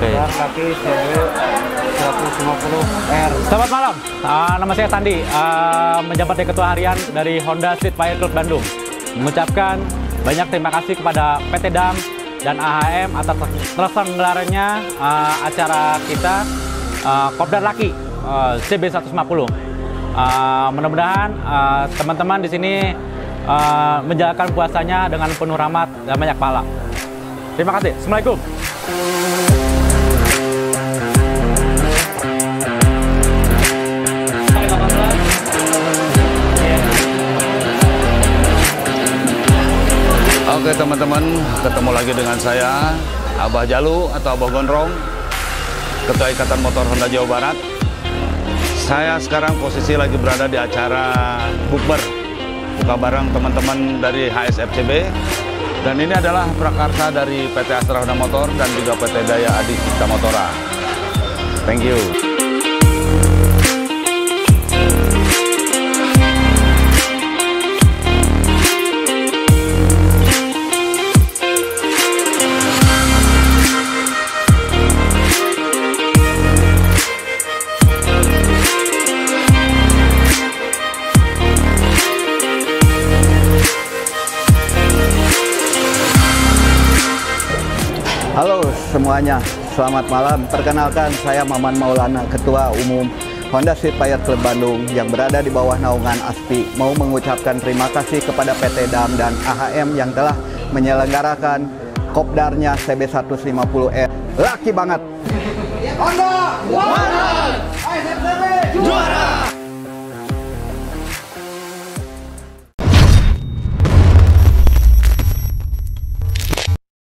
Dan laki CB 150R. Selamat malam, nama saya Sandi, menjabat Ketua Harian dari Honda Street Fighter Club Bandung. Mengucapkan banyak terima kasih kepada PT Dam dan AHM atas terselenggaranya acara kita Kopdar Laki CB 150. Mudah-mudahan teman-teman di sini menjalankan puasanya dengan penuh rahmat dan banyak pahala. Terima kasih. Assalamualaikum. Oke teman-teman, ketemu lagi dengan saya Abah Jalu atau Abah Gondrong, Ketua Ikatan Motor Honda Jawa Barat. Saya sekarang posisi lagi berada di acara bukber buka bareng teman-teman dari HSFCB, dan ini adalah prakarsa dari PT Astra Honda Motor dan juga PT Daya Adi Cipta Motora. Thank you. Halo semuanya, selamat malam. Perkenalkan, saya Maman Maulana, Ketua Umum Honda Street Fighter Club Bandung yang berada di bawah naungan ASPI. Mau mengucapkan terima kasih kepada PT Dam dan AHM yang telah menyelenggarakan kopdarnya CB 150R. Laki banget! Honda!